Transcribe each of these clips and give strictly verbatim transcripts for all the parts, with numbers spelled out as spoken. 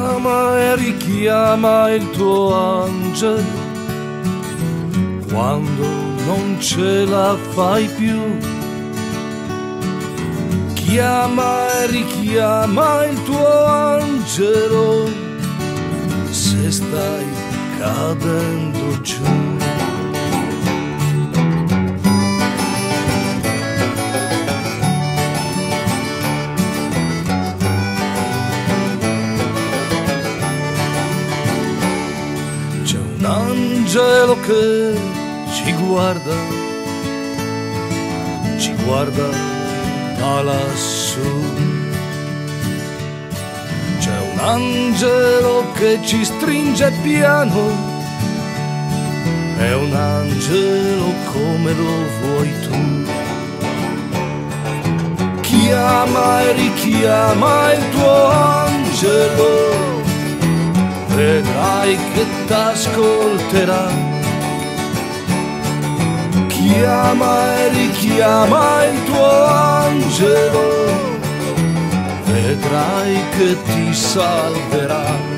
Chiama e richiama il tuo angelo quando non ce la fai più. Chiama e richiama il tuo angelo se stai cadendo giù. C'è un angelo che ci guarda, ci guarda da lassù. C'è un angelo che ci stringe piano, è un angelo come lo vuoi tu. Chiama e richiama il tuo angelo, vedrai che t'ascolterà. Chiama e richiama il tuo angelo, vedrai che ti salverà.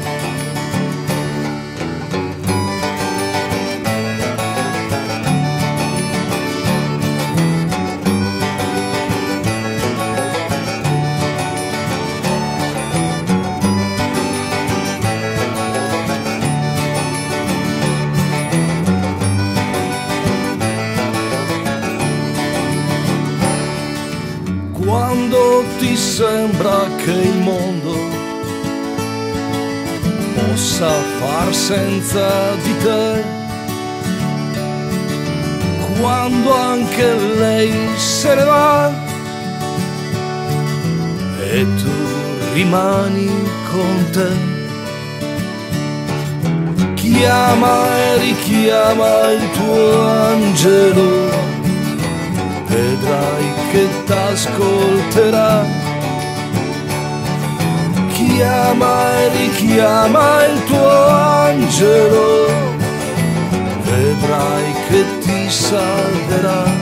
Quando ti sembra che il mondo possa far senza di te, quando anche lei se ne va e tu rimani con te, chiama e richiama il tuo angelo, vedrai che t'ascolterà. Chiama e richiama il tuo angelo, vedrai che ti salverà.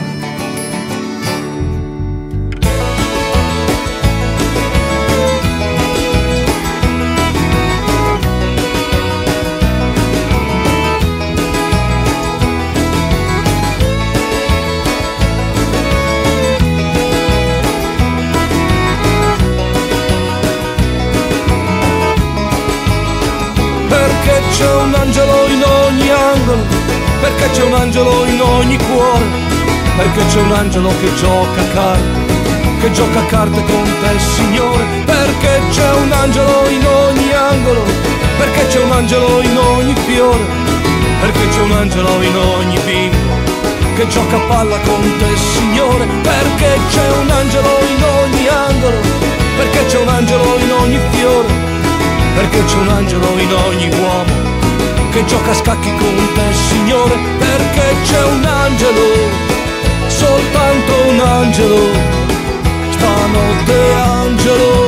C'è un angelo in ogni angolo, perché c'è un angelo in ogni cuore, perché c'è un angelo che gioca a carte, che gioca a carte con te, Signore, perché c'è un angelo in ogni angolo, perché c'è un angelo in ogni fiore, perché c'è un angelo in ogni bimbo che gioca a palla con te, Signore, perché c'è un angelo in ogni angolo, perché c'è un angelo in ogni fiore, perché c'è un angelo in ogni uomo che gioca a scacchi con te, Signore, perché c'è un angelo, soltanto un angelo, stanotte angelo.